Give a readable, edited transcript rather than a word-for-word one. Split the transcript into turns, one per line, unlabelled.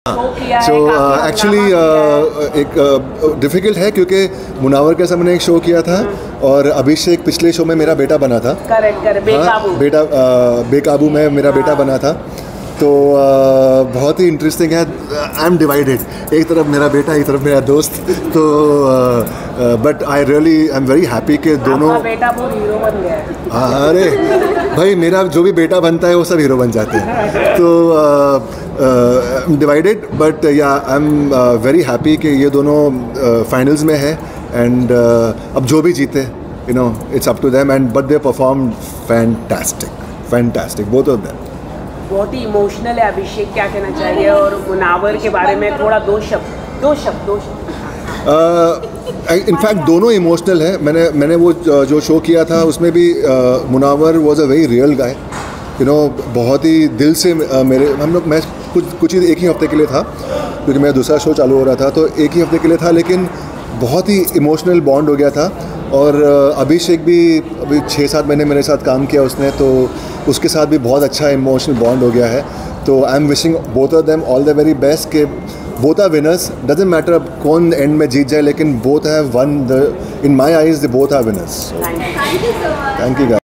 So actually एक difficult है क्योंकि मुनावर के साथ मैंने एक शो किया था और अभिषेक पिछले शो में मेरा बेटा बना था।
करेक्ट बेकाबू।
बेटा बेकाबू में मेरा बेटा बना था। तो बहुत ही इंटरेस्टिंग है। आई एम डिवाइडेड, एक तरफ मेरा बेटा एक तरफ मेरा दोस्त। तो but I am very happy कि दोनों
बेटा वो हीरो बन गया है।
हाँ, अरे भाई मेरा जो भी बेटा बनता है वो सब हीरो बन जाते हैं। तो डिवाइडेड बट या आई एम वेरी हैप्पी कि ये दोनों फाइनल्स में है एंड अब जो भी जीते you know it's up to them and but they perform fantastic both of them.
बहुत ही इमोशनल है अभिषेक, क्या कहना चाहिए? और मुनावर के बारे में थोड़ा दो शब्द।
इनफैक्ट दोनों इमोशनल है। मैंने वो जो शो किया था उसमें भी Munawar was a very real guy, you know, बहुत ही दिल से मैं कुछ ही एक ही हफ्ते के लिए था क्योंकि मेरा दूसरा शो चालू हो रहा था, तो एक ही हफ्ते के लिए था, लेकिन बहुत ही इमोशनल बॉन्ड हो गया था। और अभिषेक भी अभी 6-7 महीने मेरे साथ काम किया उसने, तो उसके साथ भी बहुत अच्छा इमोशनल बॉन्ड हो गया है। तो I am wishing both of them all the very best के both are winners. Doesn't matter अब कौन एंड में जीत जाए, लेकिन both have won in my eyes they both are winners.
Thank you.
Thank you.